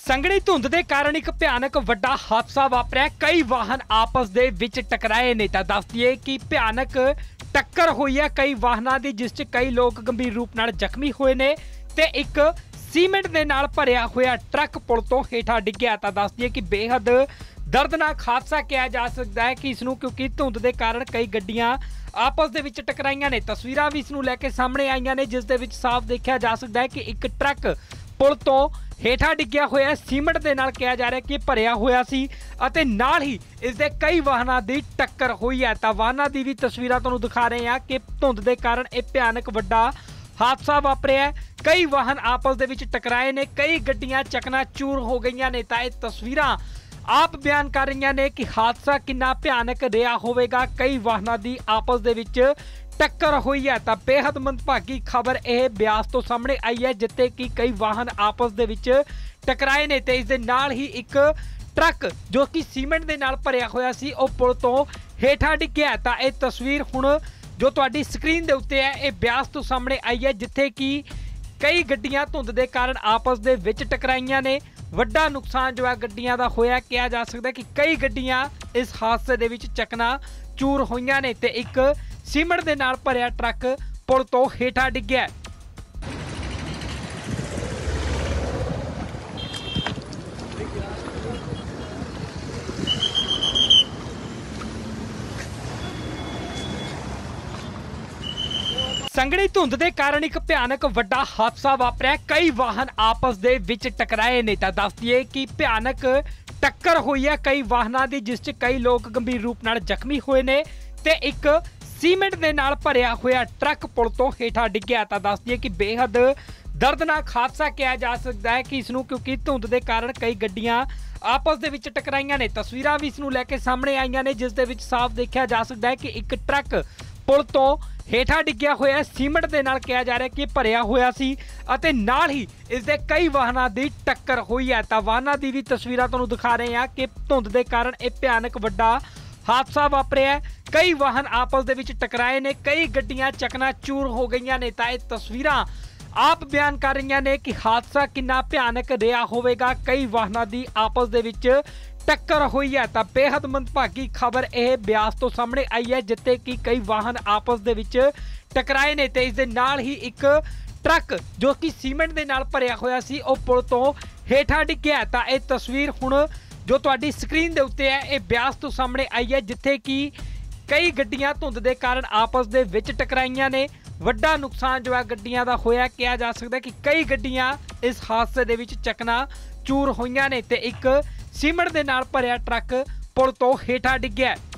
ਸੰਘਣੀ ਧੁੰਦ ਦੇ ਕਾਰਨ ਇੱਕ ਭਿਆਨਕ ਵੱਡਾ ਹਾਦਸਾ ਵਾਪਰਿਆ। ਕਈ ਵਾਹਨ ਆਪਸ ਦੇ ਵਿੱਚ ਟਕਰਾਏ ਨੇ। ਤਾਂ ਦੱਸ ਦਈਏ ਕਿ ਭਿਆਨਕ ਟੱਕਰ ਹੋਈ ਹੈ ਕਈ ਵਾਹਨਾਂ ਦੀ, ਜਿਸ 'ਚ ਕਈ ਲੋਕ ਗੰਭੀਰ ਰੂਪ ਨਾਲ ਜ਼ਖਮੀ ਹੋਏ ਨੇ ਤੇ ਇੱਕ ਸੀਮੈਂਟ ਦੇ ਨਾਲ ਭਰਿਆ ਹੋਇਆ ਟਰੱਕ ਪੁਲ ਤੋਂ ਹੇਠਾਂ ਡਿੱਗਿਆ। ਤਾਂ ਦੱਸ ਦਈਏ ਕਿ ਬੇहद ਦਰਦਨਾਕ ਹਾਦਸਾ ਕਿਹਾ ਜਾ ਸਕਦਾ ਹੈ ਕਿ ਇਸ ਨੂੰ, ਕਿਉਂਕਿ ਧੁੰਦ ਦੇ ਕਾਰਨ ਕਈ ਗੱਡੀਆਂ ਆਪਸ ਦੇ ਵਿੱਚ ਟਕਰਾਈਆਂ ਨੇ। ਤਸਵੀਰਾਂ ਵੀ ਇਸ ਨੂੰ ਲੈ ਕੇ ਸਾਹਮਣੇ ਆਈਆਂ ਨੇ, ਜਿਸ ਦੇ ਵਿੱਚ ਸਾਫ਼ ਦੇਖਿਆ ਜਾ ਸਕਦਾ ਹੈ ਕਿ ਇੱਕ ਟਰੱਕ ਪੁਲ ਤੋਂ ਹੇਠਾਂ ਡਿੱਗਿਆ ਹੋਇਆ ਸੀਮੈਂਟ ਦੇ ਨਾਲ ਕਿਹਾ ਜਾ ਰਿਹਾ ਕਿ ਭਰਿਆ ਹੋਇਆ ਸੀ ਅਤੇ ਨਾਲ ਹੀ ਇਸ ਦੇ ਕਈ ਵਾਹਨਾਂ ਦੀ ਟੱਕਰ ਹੋਈ ਹੈ। ਤਾਂ ਵਾਹਨਾਂ ਦੀ ਵੀ ਤਸਵੀਰਾਂ ਤੁਹਾਨੂੰ ਦਿਖਾ ਰਹੇ ਹਾਂ ਕਿ ਧੁੰਦ ਦੇ ਕਾਰਨ ਇਹ ਭਿਆਨਕ ਵੱਡਾ ਹਾਦਸਾ ਵਾਪਰਿਆ। ਕਈ ਵਾਹਨ ਆਪਸ ਦੇ ਵਿੱਚ ਟਕਰਾਏ ਨੇ, ਕਈ ਗੱਡੀਆਂ ਚਕਨਾਚੂਰ ਹੋ ਗਈਆਂ ਨੇ। ਤਾਂ ਇਹ ਤਸਵੀਰਾਂ ਆਪ ਬਿਆਨ ਕਰ ਰਹੀਆਂ ਨੇ ਕਿ ਹਾਦਸਾ ਕਿੰਨਾ ਭਿਆਨਕ ਰਿਹਾ ਹੋਵੇਗਾ। ਕਈ ਵਾਹਨਾਂ ਦੀ ਆਪਸ ਦੇ ਵਿੱਚ ਟੱਕਰ ਹੋਈ ਹੈ। ਤਾਂ ਬੇहद ਮੰਦਭਾਗੀ ਖਬਰ ਇਹ ਬਿਆਸ ਤੋਂ ਸਾਹਮਣੇ ਆਈ ਹੈ, ਜਿੱਥੇ ਕਿ ਕਈ ਵਾਹਨ ਆਪਸ ਦੇ ਵਿੱਚ ਟਕਰਾਏ ਨੇ ਤੇ ਇਸ ਦੇ ਨਾਲ ਹੀ ਇੱਕ ਟਰੱਕ ਜੋ ਕਿ ਸੀਮੈਂਟ ਦੇ ਨਾਲ ਭਰਿਆ ਹੋਇਆ ਸੀ ਉਹ ਪੁਲ ਤੋਂ ਹੇਠਾਂ ਡਿੱਗਿਆ। ਤਾਂ ਇਹ ਤਸਵੀਰ ਹੁਣ ਜੋ ਤੁਹਾਡੀ ਸਕਰੀਨ ਦੇ ਉੱਤੇ ਹੈ ਇਹ ਬਿਆਸ ਤੋਂ ਸਾਹਮਣੇ ਆਈ ਹੈ, ਜਿੱਥੇ ਕਿ ਕਈ ਗੱਡੀਆਂ ਧੁੰਦ ਦੇ ਕਾਰਨ ਆਪਸ ਦੇ ਵਿੱਚ ਟਕਰਾਈਆਂ ਨੇ। ਵੱਡਾ ਨੁਕਸਾਨ ਜੋ ਹੈ ਗੱਡੀਆਂ ਦਾ ਹੋਇਆ। ਕਿਹਾ ਜਾ ਸਕਦਾ ਕਿ ਕਈ ਗੱਡੀਆਂ ਇਸ ਹਾਦਸੇ ਦੇ ਵਿੱਚ ਚਕਨਾਚੂਰ ਹੋਈਆਂ ਨੇ ਤੇ ਇੱਕ ਸੀਮੈਂਟ ਦੇ ਨਾਲ ਭਰਿਆ ਟਰੱਕ ਪੁਲ ਤੋਂ ਹੇਠਾਂ ਡਿੱਗਿਆ। ਸੰਘਣੀ ਧੁੰਦ ਦੇ ਕਾਰਨ ਇੱਕ ਭਿਆਨਕ ਵੱਡਾ ਹਾਦਸਾ ਵਾਪਰਿਆ। ਕਈ ਵਾਹਨ ਆਪਸ ਦੇ ਵਿੱਚ ਟਕਰਾਏ ਨੇ। ਤਾਂ ਦੱਸ ਦਈਏ ਕਿ ਭਿਆਨਕ ਟੱਕਰ ਹੋਈ ਹੈ ਕਈ ਵਾਹਨਾਂ ਦੀ, ਜਿਸ 'ਚ ਕਈ ਲੋਕ ਗੰਭੀਰ ਰੂਪ ਨਾਲ ਜ਼ਖਮੀ ਹੋਏ ਨੇ ਤੇ ਇੱਕ ਸੀਮੈਂਟ ਦੇ ਨਾਲ ਭਰਿਆ ਹੋਇਆ ਟਰੱਕ ਪੁਲ ਤੋਂ ਹੇਠਾਂ ਡਿੱਗਿਆ। ਤਾਂ ਦੱਸ ਦਈਏ ਕਿ ਬੇहद ਦਰਦਨਾਕ ਹਾਦਸਾ ਕਿਹਾ ਜਾ ਸਕਦਾ ਹੈ ਕਿ ਇਸ ਨੂੰ, ਕਿਉਂਕਿ ਧੁੰਦ ਦੇ ਕਾਰਨ ਕਈ ਗੱਡੀਆਂ ਆਪਸ ਦੇ ਵਿੱਚ ਟਕਰਾਈਆਂ ਨੇ। ਤਸਵੀਰਾਂ ਵੀ ਇਸ ਨੂੰ ਲੈ ਕੇ ਸਾਹਮਣੇ ਆਈਆਂ ਨੇ, ਜਿਸ ਦੇ ਵਿੱਚ ਸਾਫ਼ ਦੇਖਿਆ ਜਾ ਸਕਦਾ ਹੈ ਕਿ ਇੱਕ ਟਰੱਕ ਪੁਲ ਤੋਂ ਹੇਠਾਂ ਡਿੱਗਿਆ ਹੋਇਆ ਸੀਮੈਂਟ ਦੇ ਨਾਲ ਕਿਹਾ ਜਾ ਰਿਹਾ ਕਿ ਭਰਿਆ ਹੋਇਆ ਸੀ ਅਤੇ ਨਾਲ ਹੀ ਇਸ ਦੇ ਕਈ ਵਾਹਨਾਂ ਦੀ ਟੱਕਰ ਹੋਈ ਹੈ। ਤਾਂ ਵਾਹਨਾਂ ਦੀ ਵੀ ਤਸਵੀਰਾਂ ਤੁਹਾਨੂੰ ਦਿਖਾ ਰਹੇ ਹਾਂ ਕਿ ਧੁੰਦ ਦੇ ਕਾਰਨ ਇਹ ਭਿਆਨਕ ਵੱਡਾ ਹਾਦਸਾ ਵਾਪਰਿਆ। ਕਈ ਵਾਹਨ ਆਪਸ ਦੇ ਵਿੱਚ ਟਕਰਾਏ ਨੇ, ਕਈ ਗੱਡੀਆਂ ਚਕਨਾਚੂਰ ਹੋ ਗਈਆਂ ਨੇ। ਤਾਂ ਇਹ ਤਸਵੀਰਾਂ ਆਪ ਬਿਆਨ ਕਰ ਰਹੀਆਂ ਨੇ ਕਿ ਹਾਦਸਾ ਕਿੰਨਾ ਭਿਆਨਕ ਰਿਹਾ ਹੋਵੇਗਾ। ਕਈ ਵਾਹਨਾਂ ਦੀ ਆਪਸ ਦੇ ਵਿੱਚ ਟੱਕਰ ਹੋਈ ਹੈ। ਤਾਂ ਬੇहद ਮੰਦਭਾਗੀ ਖਬਰ ਇਹ ਬਿਆਸ ਤੋਂ ਸਾਹਮਣੇ ਆਈ ਹੈ, ਜਿੱਥੇ ਕਿ ਕਈ ਵਾਹਨ ਆਪਸ ਦੇ ਵਿੱਚ ਟਕਰਾਏ ਨੇ ਤੇ ਇਸ ਦੇ ਨਾਲ ਹੀ ਇੱਕ ਟਰੱਕ ਜੋ ਕਿ ਸੀਮੈਂਟ ਦੇ ਨਾਲ ਭਰਿਆ ਹੋਇਆ ਸੀ ਉਹ ਪੁਲ ਤੋਂ ਹੇਠਾਂ ਡਿੱਗਿਆ। ਤਾਂ ਇਹ ਤਸਵੀਰ ਹੁਣ ਜੋ ਤੁਹਾਡੀ ਸਕਰੀਨ ਦੇ ਉੱਤੇ ਹੈ ਇਹ ਬਿਆਸ ਤੋਂ ਸਾਹਮਣੇ ਆਈ ਹੈ, ਜਿੱਥੇ ਕਿ ਕਈ ਗੱਡੀਆਂ ਧੁੰਦ ਦੇ ਕਾਰਨ ਆਪਸ ਦੇ ਵਿੱਚ ਟਕਰਾਈਆਂ ਨੇ। ਵੱਡਾ ਨੁਕਸਾਨ ਜੋ ਹੈ ਗੱਡੀਆਂ ਦਾ ਹੋਇਆ। ਕਿਹਾ ਜਾ ਸਕਦਾ ਕਿ ਕਈ ਗੱਡੀਆਂ ਇਸ ਹਾਦਸੇ ਦੇ ਵਿੱਚ ਚਕਨਾਚੂਰ ਹੋਈਆਂ ਨੇ ਤੇ ਇੱਕ ਸੀਮੈਂਟ ਦੇ ਨਾਲ ਭਰਿਆ ਟਰੱਕ ਪੁਲ ਤੋਂ ਹੇਠਾਂ ਡਿੱਗਿਆ।